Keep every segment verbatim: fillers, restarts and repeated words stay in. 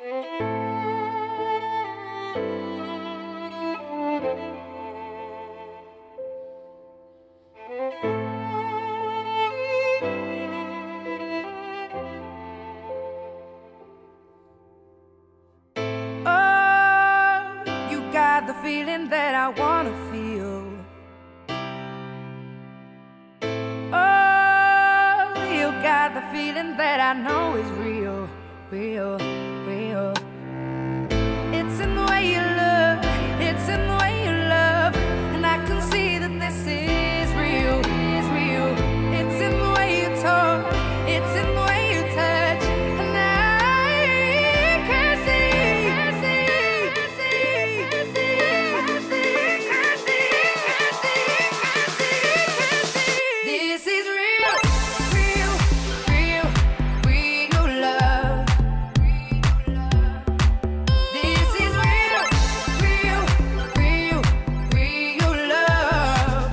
The feeling that I wanna feel. Oh, you got the feeling that I know is real, real, real. It's in the way you look, it's in the way you love, and I can see that this is real, is real. It's in the way you talk, it's in the way you touch, and I can see, can see, can see, can see. This is real, real, real, real love. This is real, real, real, real love.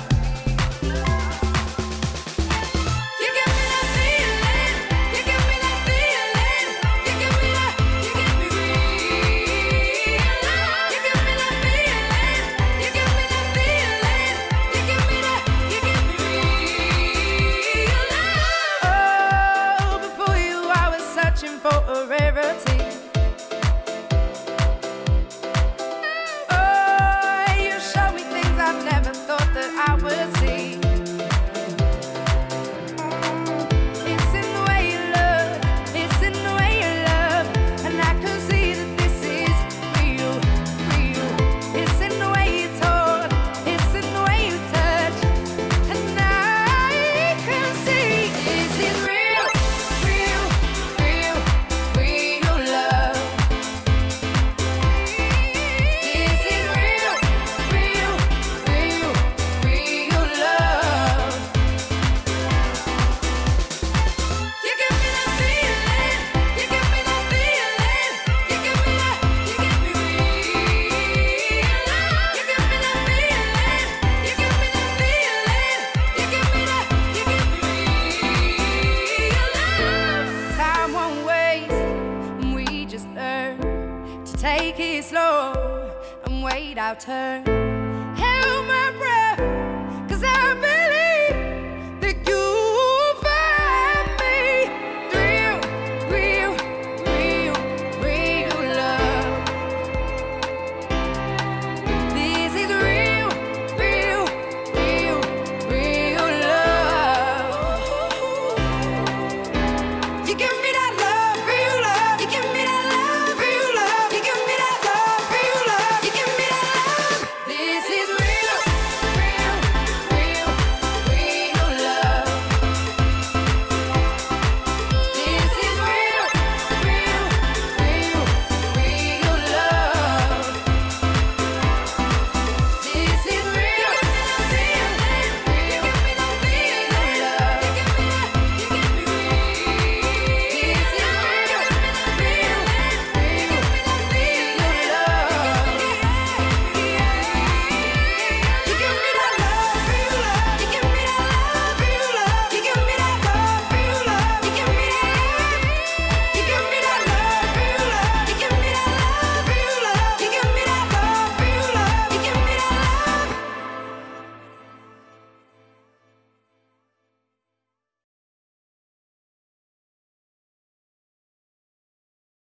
You give me that feeling, you give me that feeling, you give me that, you give me real love. You give me that feeling, you give me that feeling, you give me that, you give me real love. Oh, before you I was searching for a rarity. Oh, you show me things I've never thought that I would see. It's in the way you look, it's in the way you love, and I can see that this is real, real. It's in the way you talk, it's in the way you touch, and I can see this is real, real, real, real love. This is real, real, real, real love. You give me that feeling, you give me that feeling, you give me that, you give me real love. You give me that feeling, you give me that feeling, you give me that, you give me real love. Time won't waste, and we just learn to take it slow and wait our turn.